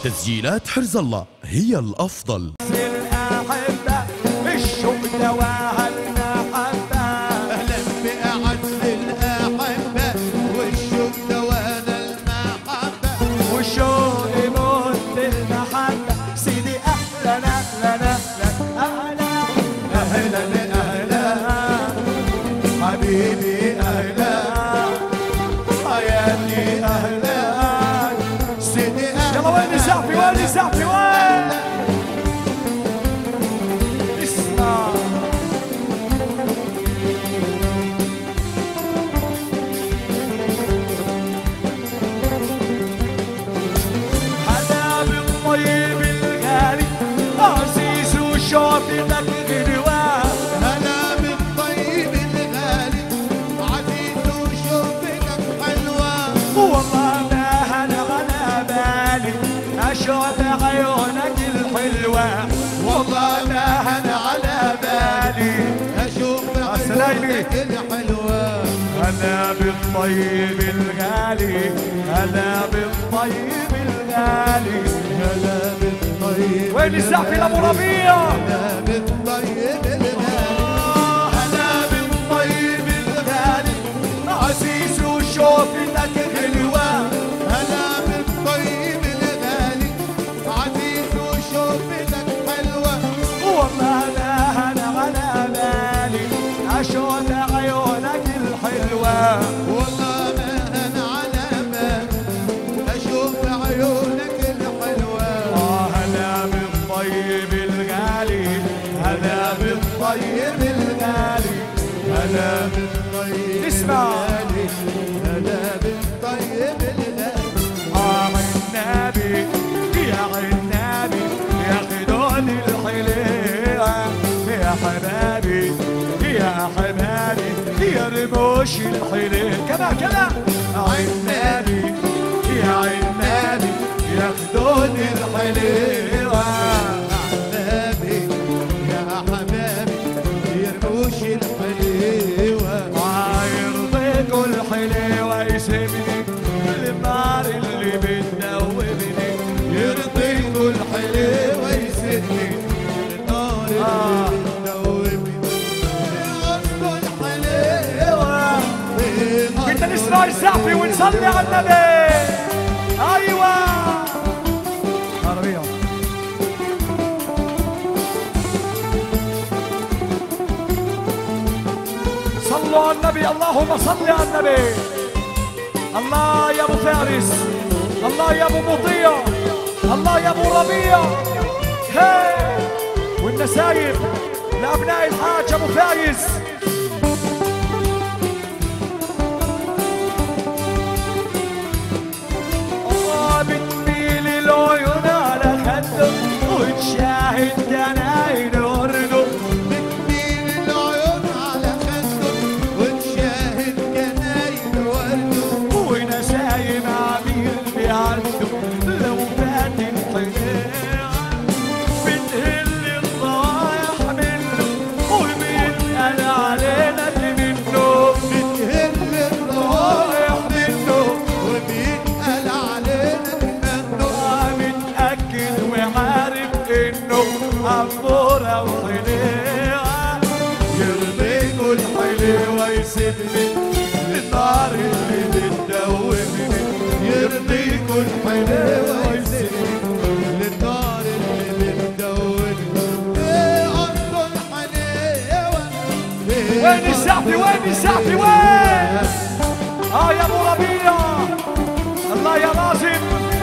تسجيلات حرز الله هي الأفضل. الأحبة الشوق دواها المحبة، أهلا بأعز الأحبة والشوق دوانا المحبة، والشوق يموت المحبة. سيدي أهلا أهلا أهلا أهلا أهلا حبيبي أهلا حياتي أهلا سيدي أهلا. يلا وين الزعفي وين الزعفي وين؟ اسمع هلا بالطيب الغالي عزيز وشوفتك غنوة. هلا بالطيب الغالي عزيز وشوفتك حلوة. والله ما هلا على بالي أشوف عيونك الحلوة. والله ما هلا على بالي أشوف عسلايمي. عيونك الحلوة. هلا بالطيب الغالي هلا بالطيب الغالي. هلا بالطيب وين الزعفي لأبو ربيع؟ هلا بالطيب الغالي. هلا بالطيب الغالي عزيز وشوفتك غنوة. هلا بالطيب الغالي عزيز وشوفتك حلوة. والله لا هلا على بالي أشوف عيونك الحلوة. والله ما هن على بالي أشوف عيونك الحلوة. هلا بالطيب الغالي هلا بالطيب الغالي. هلا بالطيب اسمع. الغالي. هلا بالطيب الغالي. عنابي يا عنابي ياخدوني الحليوة. يا حبابي يا حبابي يا رموش الحليوة. كذا كذا عنابي يا عنابي ياخدوني الحليوة. حبابي يا حبابي يرموش الحليوة. يرضيكوا الحليوة يسيبني النار اللي بتدوبني. يرضيكوا الحليوة يسدني النار اللي بتدوبني. أصل الحليوة بدنا نسمع الزعفي ونصلي على النبي. ايوه عربية. صلوا على النبي اللهم صل على النبي. الله يا ابو فارس الله يا ابو مطيع الله يا ابو ربيع. هي والنسايب لابناء الحاج ابو فايز. بتميل العيون على خده وتشاهد جناين ورده. بتميل العيون على خده وتشاهد جناين ورده. ونسايم عميل بيعدوا لو فات الحياة. بتهل الضايح منه وبيتقال علينا اللي منه. بتهل الضايح منه وبيتقال علينا منه. متأكد وعارف انه عبورة وحليوة. يرضيكوا الحليوة يسيبني للنار اللي بتدوبني. يرضيكوا الحليوة يسيبني للنار اللي بتدوبني. ايه أصل الحليوة. وين الزعفي وين الزعفي وين؟ يا ابو ربيع الله يا لازم.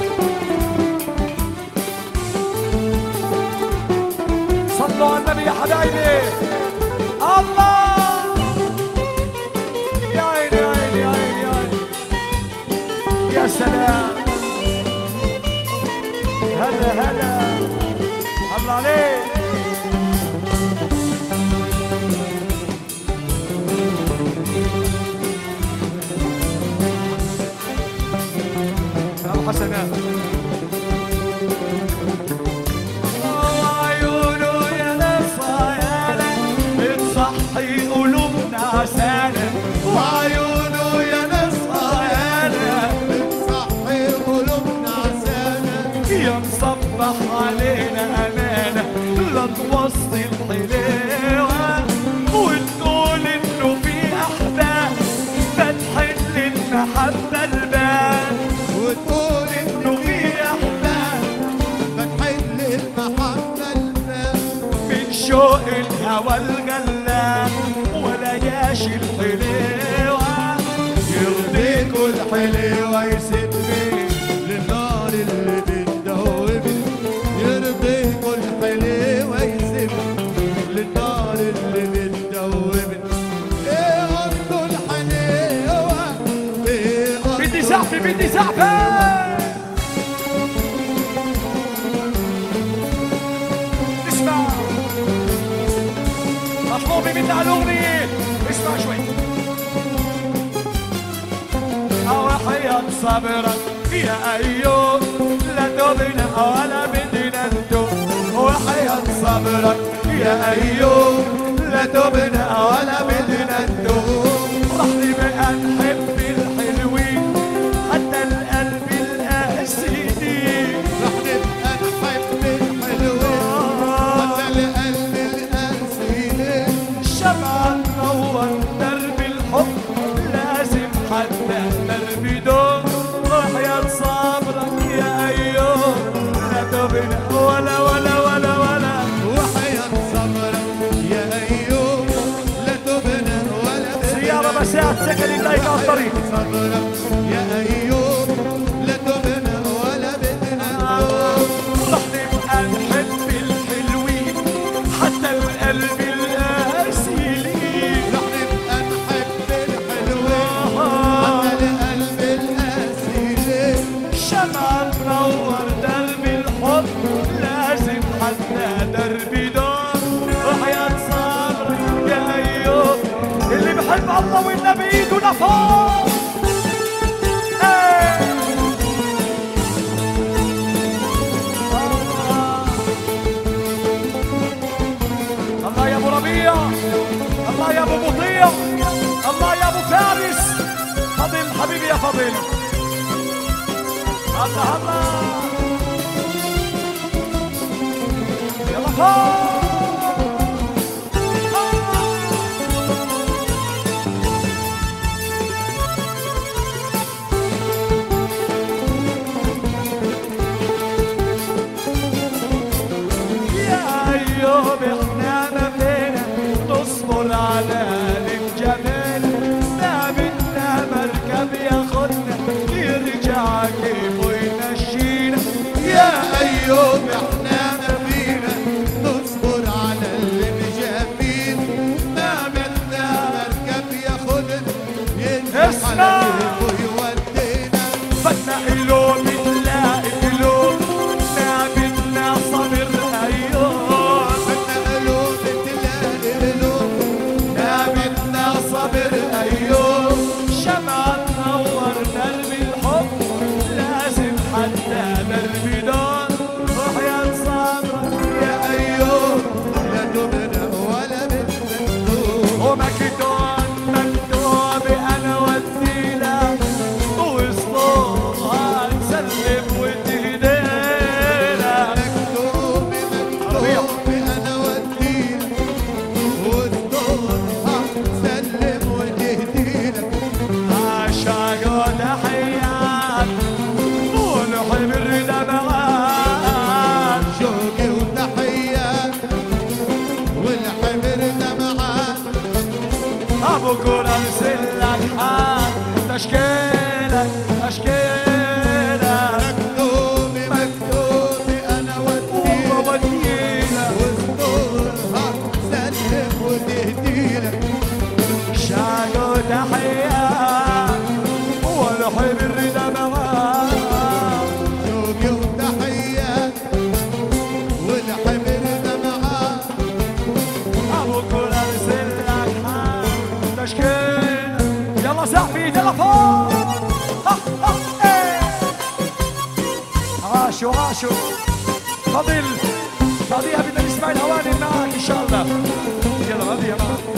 صلوا على النبي يا حبايبي. الله يا عيني يا عيني يا عيني يا عيني. يا سلام هلا هلا الله عليك. أبو حسنات عيونه يا نصايا بتصحي بلاش الحلوة يرضيك الحلوة يسيبني للنار اللي بتدوبني يرضيك الحلوة يسيبني للنار اللي بتدوبني ايه قصده الحلوة ايه قصده بدي زعفة بدي زعفة اسمع مطلوبة منا الأغنية اسمع شوي وحياة صبرك يا أيوب لا تبنا ولا بدنا ندوب وحياة صبرك يا أيوب لا تبنا ولا بدنا ندوب رح نبقى نحب الحلوين حتى القلب القاسي رح نبقى نحب الحلوين حتى القلب القاسي الشمعة تنور درب الحب لازم حتى درب دوم وحياة صبرك يا أيوب لا تبنا ولا ولا ولا ولا وحياة صبرك يا أيوب لا تبنى ولا سيارة مساعد سكن لايك على الطريق صبرك يا أيوب لا تبنى ولا بدنا رح نبقى نحب الحلوين حتى القلب القاسي رح نبقى نحب الحلوين حتى القلب القاسي الشمعة تنور درب الحب لازم حتى درب دور وحياة صبرك يا أيوب اللي بحب الله والنبي ايده لفوق الله يا ابو ربيع الله يا ابو مطيع الله يا ابو فارس فضل حبيبي يا فضل الله الله يلا فوق يا أيوب احنا ما فينا نصبر على الجمال ما بدنا مركب ياخدنا يرجع كيف ويمشينا يا أيوب احنا ما فينا نصبر على اللي مجابين ما بدنا مركب ياخدنا ينزل على كيف ويودينا بدنا قلوب تلاقي قلوب ما بدنا صبر أيوب بدنا قلوب تلاقي قلوب ما بدنا صبر أيوب شمعة تنور درب الحب لازم حتى درب دار وحياة صبرك يا أيوب لا تبنى ولا بدنا ندوب ومكتوب مكتوب أنا ودينا وصلوها نسلم وتهدينا مكتوب مكتوب أنا ودينا والدورها سلم وتهدينا عشاق وتحيات ونحب الردمات شوقي وتحيات والحمر دمعات أبو كرة مسلك حال تشكيلك تشكيلك مكتوب مكتوب أنا ودينا وودينا والدورها سلم وتهدينا شاق وتحيات ونحب الردمات شوقي وتحيات والحمر دمعات أبو كرة مسلك حال تشكيلك يلا زعفي تلفون عاشوا عاشوا فضل فضيها بدنا نسمع الهواني معك إن شاء الله يلا هذه يا معك